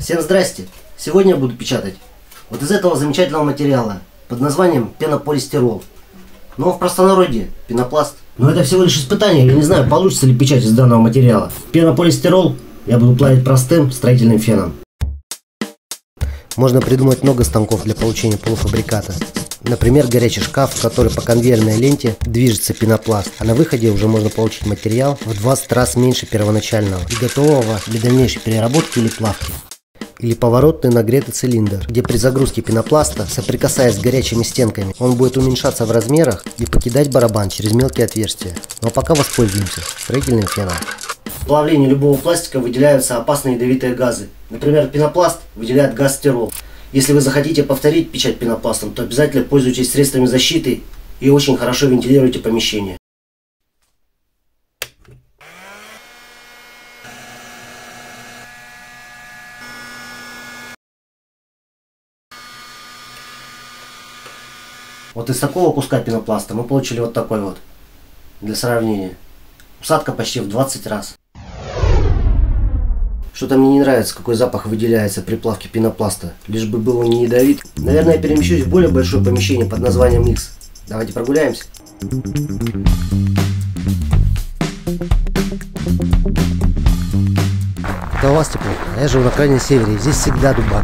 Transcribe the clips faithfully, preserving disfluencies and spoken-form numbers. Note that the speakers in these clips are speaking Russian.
Всем здрасте! Сегодня я буду печатать вот из этого замечательного материала под названием пенополистирол. Но в простонародье пенопласт. Но это всего лишь испытание, я не знаю, получится ли печать из данного материала. Пенополистирол я буду плавить простым строительным феном. Можно придумать много станков для получения полуфабриката. Например, горячий шкаф, в который по конвейерной ленте движется пенопласт, а на выходе уже можно получить материал в двадцать раз меньше первоначального и готового для дальнейшей переработки или плавки. Или поворотный нагретый цилиндр, где при загрузке пенопласта, соприкасаясь с горячими стенками, он будет уменьшаться в размерах и покидать барабан через мелкие отверстия. Но пока воспользуемся строительным феном. В плавлении любого пластика выделяются опасные ядовитые газы. Например, пенопласт выделяет газ стирол. Если вы захотите повторить печать пенопластом, то обязательно пользуйтесь средствами защиты и очень хорошо вентилируйте помещение. Вот из такого куска пенопласта мы получили вот такой вот. Для сравнения. Усадка почти в двадцать раз. Что-то мне не нравится, какой запах выделяется при плавке пенопласта. Лишь бы был он не ядовит. Наверное, я перемещусь в более большое помещение под названием X. Давайте прогуляемся. Это у вас тепло, а я живу на крайнем севере, и здесь всегда дубак.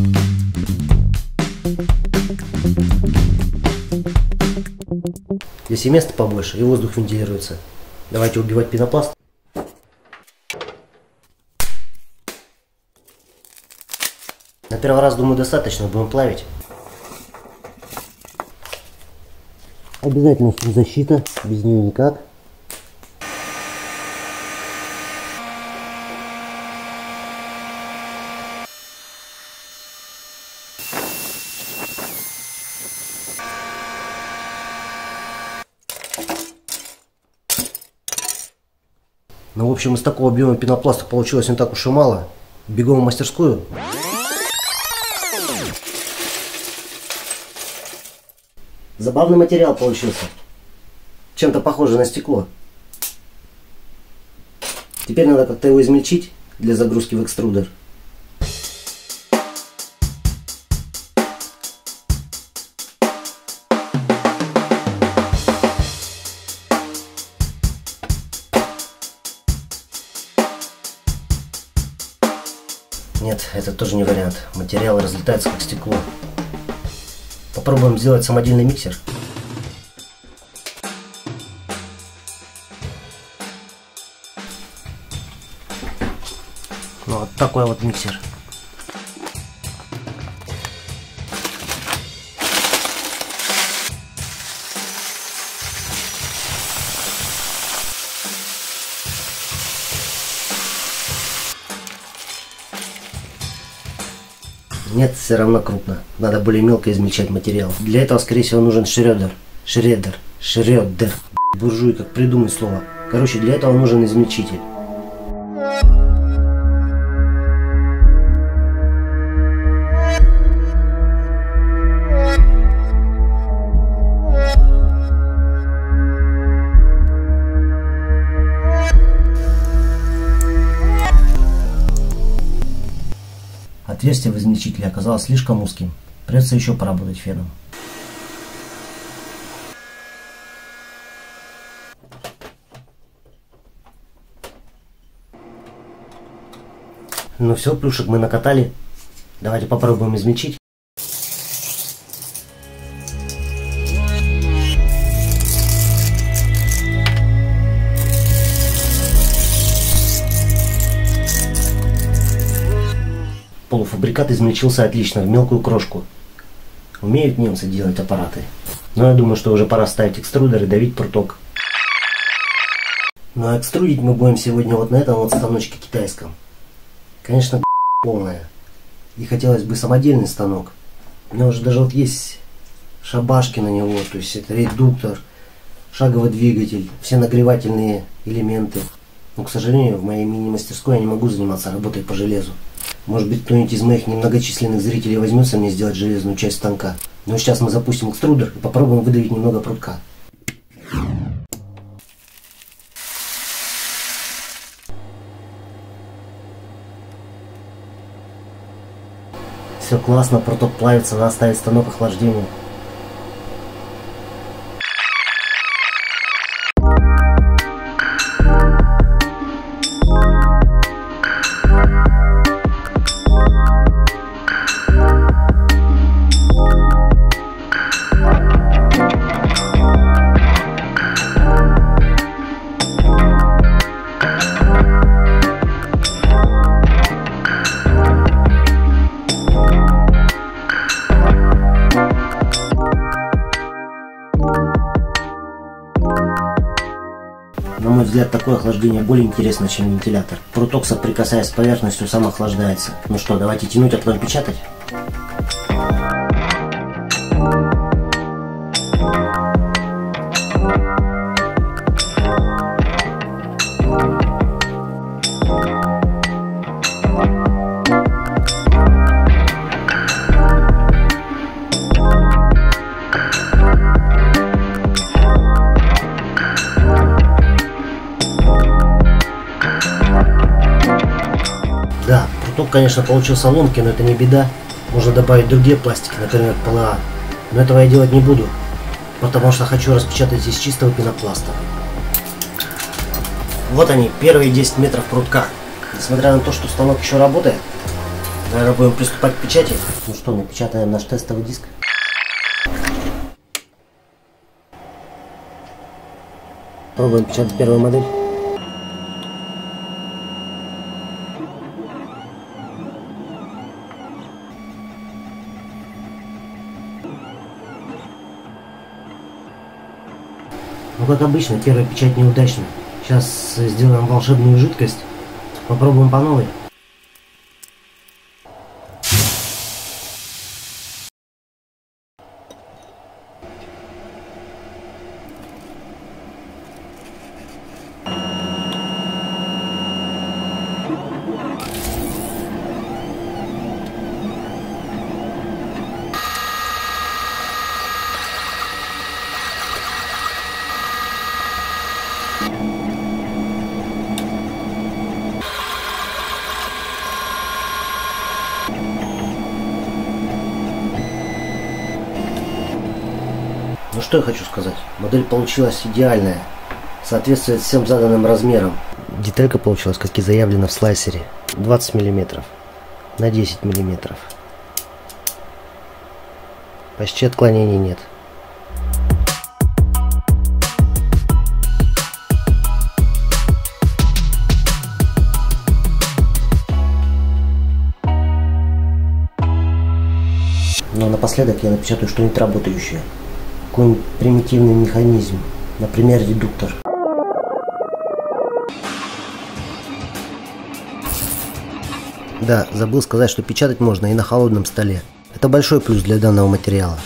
Здесь и места побольше, и воздух вентилируется. Давайте убивать пенопласт. На первый раз, думаю, достаточно, будем плавить. Обязательно защита, без нее никак. Ну, в общем, из такого объема пенопласта получилось не так уж и мало. Бегом в мастерскую. Забавный материал получился. Чем-то похоже на стекло. Теперь надо как-то его измельчить для загрузки в экструдер. Нет, это тоже не вариант. Материал разлетается как стекло. Попробуем сделать самодельный миксер. Ну, вот такой вот миксер. Нет, все равно крупно. Надо более мелко измельчать материал. Для этого, скорее всего, нужен шредер. Шредер. Шредер. Буржуй, как придумать слово. Короче, для этого нужен измельчитель. Отверстие в измельчителе оказалось слишком узким. Придется еще поработать феном. Ну все, плюшек мы накатали. Давайте попробуем измельчить. Полуфабрикат измельчился отлично, в мелкую крошку. Умеют немцы делать аппараты. Но я думаю, что уже пора ставить экструдер и давить пруток. Ну а экструдить мы будем сегодня вот на этом вот станочке китайском. Конечно, полная. И хотелось бы самодельный станок. У меня уже даже вот есть шабашки на него, то есть это редуктор, шаговый двигатель, все нагревательные элементы. Но, к сожалению, в моей мини-мастерской я не могу заниматься работой по железу. Может быть, кто-нибудь из моих немногочисленных зрителей возьмется мне сделать железную часть станка. Но сейчас мы запустим экструдер и попробуем выдавить немного прутка. Все классно, проток плавится, надо ставить станок охлаждения. На мой взгляд, такое охлаждение более интересно, чем вентилятор. Проток, соприкасаясь с поверхностью, сам охлаждается. Ну что, давайте тянуть, а потом печатать. Да, проток, конечно, получился ломкий, но это не беда. Можно добавить другие пластики, например, пэ эл а. Но этого я делать не буду, потому что хочу распечатать из чистого пенопласта. Вот они, первые десять метров прутка. Несмотря на то, что станок еще работает, наверное, будем приступать к печати. Ну что, напечатаем наш тестовый диск. Пробуем печатать первую модель. Ну, как обычно, первая печать неудачная. Сейчас сделаем волшебную жидкость. Попробуем по новой. Ну что я хочу сказать, модель получилась идеальная, соответствует всем заданным размерам. Деталька получилась, как и заявлено в слайсере, двадцать миллиметров на десять миллиметров. Почти отклонений нет. Но напоследок я напечатаю что-нибудь работающее. Какой-нибудь примитивный механизм, например, редуктор. Да, забыл сказать, что печатать можно и на холодном столе. Это большой плюс для данного материала.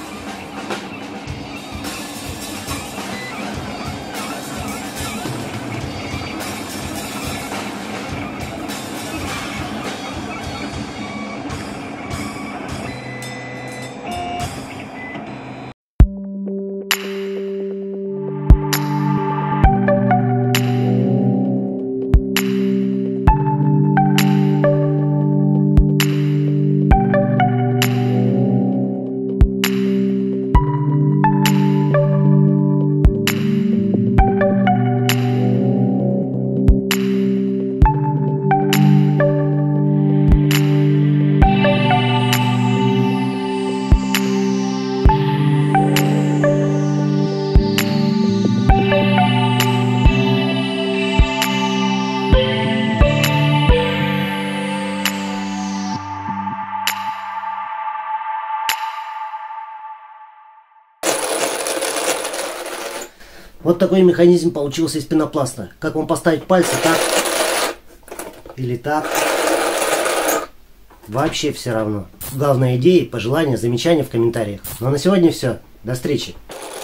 Вот такой механизм получился из пенопласта. Как вам поставить пальцы, так или так, вообще все равно. Главная идея, пожелания, замечания в комментариях. Ну а на сегодня все. До встречи.